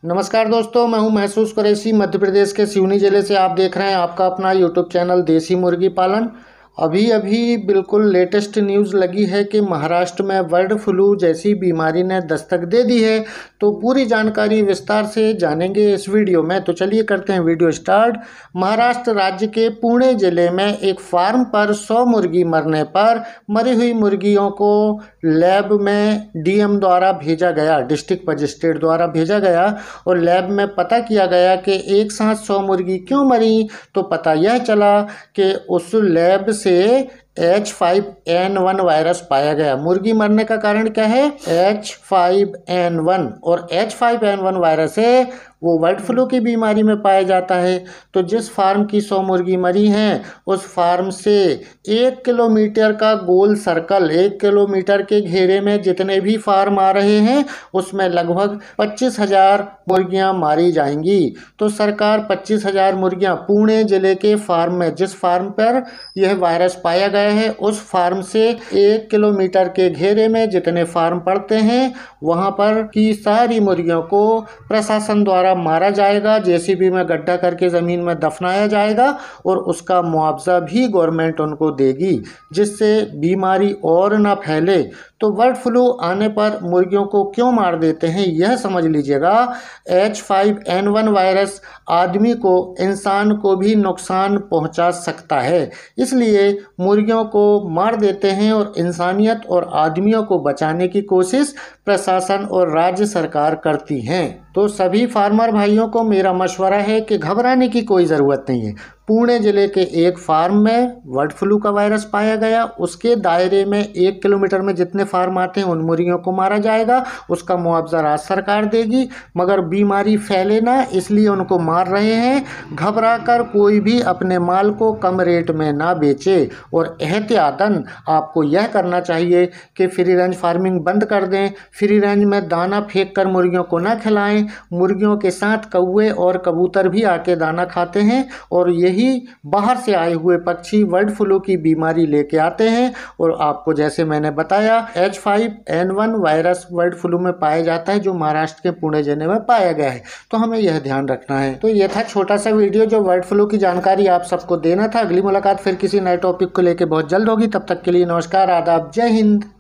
नमस्कार दोस्तों, मैं हूं महसूस कुरैशी। मध्य प्रदेश के सिवनी जिले से आप देख रहे हैं आपका अपना यूट्यूब चैनल देसी मुर्गी पालन। अभी अभी बिल्कुल लेटेस्ट न्यूज़ लगी है कि महाराष्ट्र में बर्ड फ्लू जैसी बीमारी ने दस्तक दे दी है। तो पूरी जानकारी विस्तार से जानेंगे इस वीडियो में। तो चलिए करते हैं वीडियो स्टार्ट। महाराष्ट्र राज्य के पुणे जिले में एक फार्म पर 100 मुर्गी मरने पर मरी हुई मुर्गियों को लैब में डीएम द्वारा भेजा गया, डिस्ट्रिक्ट मजिस्ट्रेट द्वारा भेजा गया और लैब में पता किया गया कि एक साथ 100 मुर्गी क्यों मरी। तो पता यह चला कि उस लैब से H5N1 वायरस पाया गया। मुर्गी मरने का कारण क्या है? H5N1, और H5N1 वायरस है वो बर्ड फ्लू की बीमारी में पाया जाता है। तो जिस फार्म की 100 मुर्गी मरी हैं उस फार्म से 1 किलोमीटर का गोल सर्कल, 1 किलोमीटर के घेरे में जितने भी फार्म आ रहे हैं उसमें लगभग 25,000 मुर्गियां मारी जाएंगी। तो सरकार 25,000 मुर्गियां पुणे जिले के फार्म में, जिस फार्म पर यह वायरस पाया गया है उस फार्म से 1 किलोमीटर के घेरे में जितने फार्म पड़ते हैं वहां पर की सारी मुर्गियों को प्रशासन द्वारा मारा जाएगा, जेसीबी में गड्ढा करके ज़मीन में दफनाया जाएगा और उसका मुआवजा भी गवर्नमेंट उनको देगी, जिससे बीमारी और ना फैले। तो बर्ड फ्लू आने पर मुर्गियों को क्यों मार देते हैं यह समझ लीजिएगा। H5N1 वायरस आदमी को, इंसान को भी नुकसान पहुंचा सकता है, इसलिए मुर्गियों को मार देते हैं और इंसानियत और आदमियों को बचाने की कोशिश प्रशासन और राज्य सरकार करती हैं। तो सभी फार्मर भाइयों को मेरा मशवरा है कि घबराने की कोई ज़रूरत नहीं है। पुणे जिले के एक फार्म में बर्ड फ्लू का वायरस पाया गया, उसके दायरे में 1 किलोमीटर में जितने फार्म आते हैं उन मुर्गियों को मारा जाएगा, उसका मुआवजा राज्य सरकार देगी, मगर बीमारी फैले ना इसलिए उनको मार रहे हैं। घबरा कर कोई भी अपने माल को कम रेट में ना बेचे और एहतियातन आपको यह करना चाहिए कि फ्री रेंज फार्मिंग बंद कर दें। फ्री रेंज में दाना फेंक कर मुर्गियों को ना खिलाएं। मुर्गियों के साथ कौवे और कबूतर भी आके दाना खाते हैं और यही बाहर से आए हुए पक्षी बर्ड फ्लू की बीमारी लेके आते हैं। और आपको जैसे मैंने बताया H5N1 वायरस बर्ड फ्लू में पाया जाता है, जो महाराष्ट्र के पुणे जिले में पाया गया है। तो हमें यह ध्यान रखना है। तो यह था छोटा सा वीडियो जो बर्ड फ्लू की जानकारी आप सबको देना था। अगली मुलाकात फिर किसी नए टॉपिक को लेकर बहुत जल्द होगी। तब तक के लिए नमस्कार, आदाब, जय हिंद।